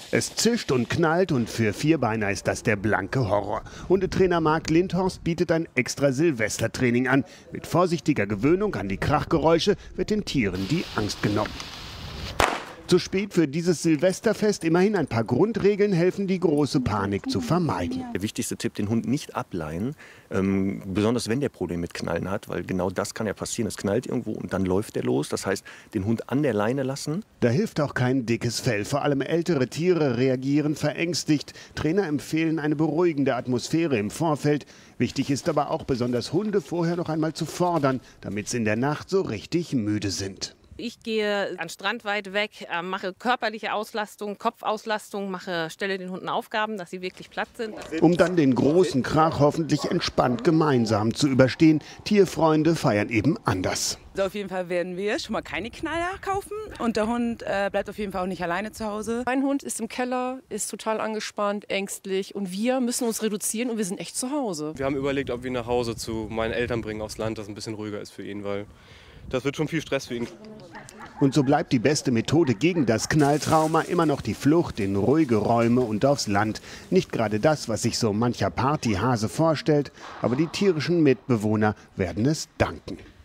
Es zischt und knallt und für Vierbeiner ist das der blanke Horror. Hundetrainer Marc Lindhorst bietet ein extra Silvestertraining an. Mit vorsichtiger Gewöhnung an die Krachgeräusche wird den Tieren die Angst genommen. Zu spät für dieses Silvesterfest, immerhin ein paar Grundregeln helfen, die große Panik zu vermeiden. Der wichtigste Tipp, den Hund nicht ableihen, besonders wenn der Probleme mit Knallen hat, weil genau das kann ja passieren. Es knallt irgendwo und dann läuft der los. Das heißt, den Hund an der Leine lassen. Da hilft auch kein dickes Fell. Vor allem ältere Tiere reagieren verängstigt. Trainer empfehlen eine beruhigende Atmosphäre im Vorfeld. Wichtig ist aber auch, besonders Hunde vorher noch einmal zu fordern, damit sie in der Nacht so richtig müde sind. Ich gehe an den Strand weit weg, mache körperliche Auslastung, Kopfauslastung, stelle den Hunden Aufgaben, dass sie wirklich platt sind. Um dann den großen Krach hoffentlich entspannt gemeinsam zu überstehen. Tierfreunde feiern eben anders. Also auf jeden Fall werden wir schon mal keine Knaller kaufen und der Hund bleibt auf jeden Fall auch nicht alleine zu Hause. Mein Hund ist im Keller, ist total angespannt, ängstlich und wir müssen uns reduzieren und wir sind echt zu Hause. Wir haben überlegt, ob wir ihn nach Hause zu meinen Eltern bringen aufs Land, das ein bisschen ruhiger ist für ihn, weil das wird schon viel Stress für ihn. Und so bleibt die beste Methode gegen das Knalltrauma immer noch die Flucht in ruhige Räume und aufs Land. Nicht gerade das, was sich so mancher Partyhase vorstellt, aber die tierischen Mitbewohner werden es danken.